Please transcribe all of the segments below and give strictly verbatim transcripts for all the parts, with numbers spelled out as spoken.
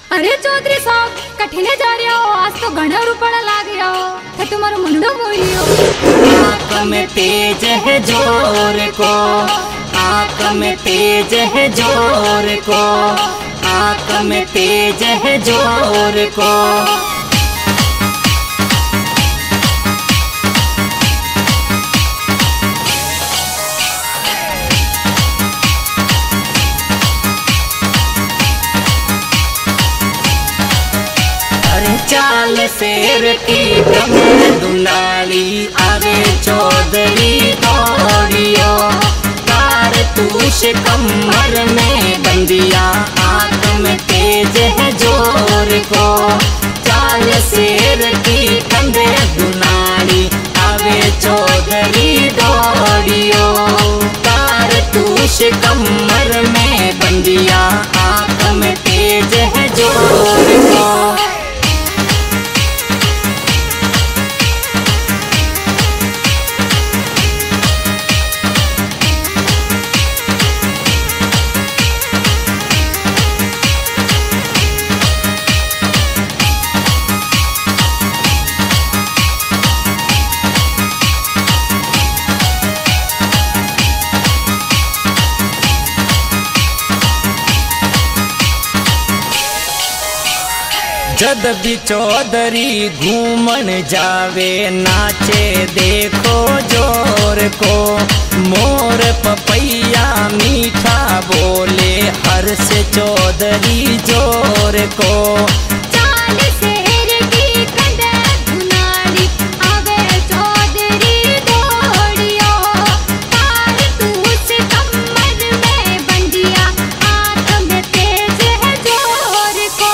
अरे चौधरी साहब कठिने जा रहे हो, आज तो घना रुपड़ा लाग गया हो, तो तुम्हारा मुंडो मोड़ियो। आँख में तेज है जोर को, आँख में तेज है जोर को, आँख में तेज है जोर को। चाल शेर की कमर दुनाली, आगे चौधरी दौड़ियो, कारतूस कमर में बंदिया, आँख में तेज है जोर को। चाल शेर की कमर दुनाली, आगे चौधरी दौड़ियो, कारतूस कमर में बंदिया, आँख में तेज है जोर को। जद भी चौधरी घूमन जावे, नाचे देखो जोर को। मोर पपैया मीठा बोले, हर से चौधरी जोर को। चाल शेर की कमर दुनाली, आगे चौधरी दौड़ियो, कारतूस कमर में बंदिया, आँख में तेज है जोर को।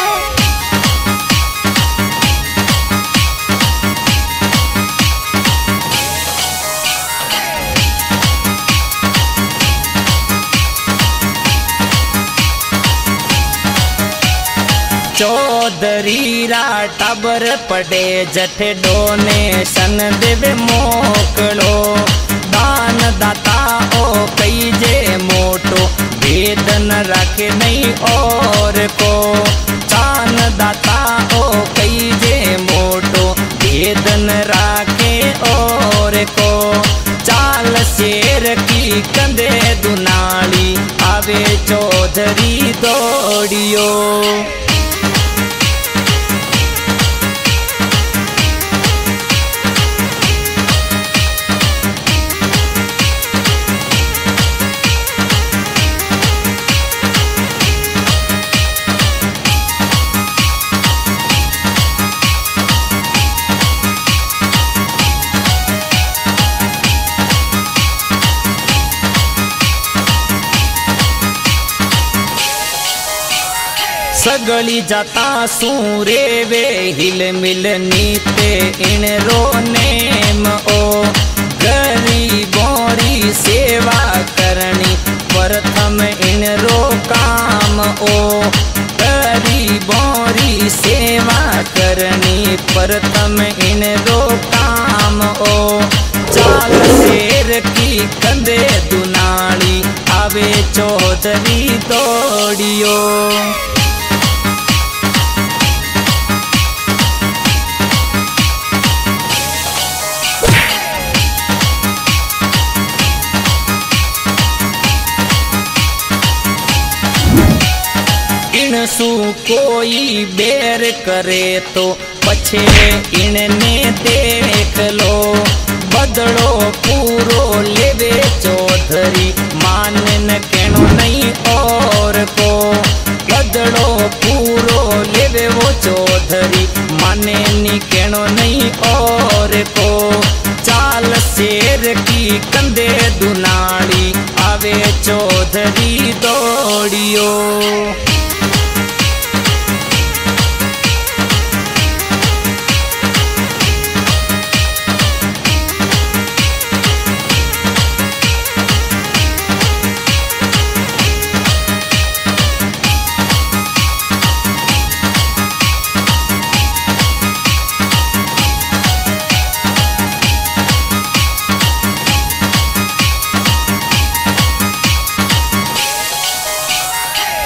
चौधरी रा टबर पड़े, जठे डोनेशन देवे मोकलो। दान दाता ओ कई जे मोटो, भेद न रखे नहीं और को। दान दाता ओ कई जे मोटो, भेद न रखे और को। चाल शेर की कंधे दुनाली, आवे चौधरी दौड़ियो। सगली जाता सूरे वे हिल मिल नीते इन रो नेम ओ। गरीबोरी सेवा करनी प्रथम इन रो काम ओ। गरीबोरी सेवा करनी प्रथम इन रो काम ओ। चाल शेर की कंधे दुनाली, आवे चौधरी दौड़ियो। सु कोई बेर करे तो पछे इनने देख लो। बदलो पूरो लेवे चौधरी, मानन केनो नहीं और को। बदलो पूरो लेवे वो चौधरी, माने नी केनो नहीं और को। चाल शेर की कंधे दुनाली, आवे चौधरी दौड़ियो।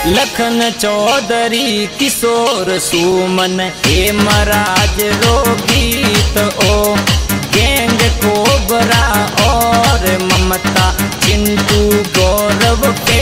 लखन चौधरी किशोर सुमन हेमराज रो गीत ओ गैंग कोबरा और ममता चिंटू गौरव के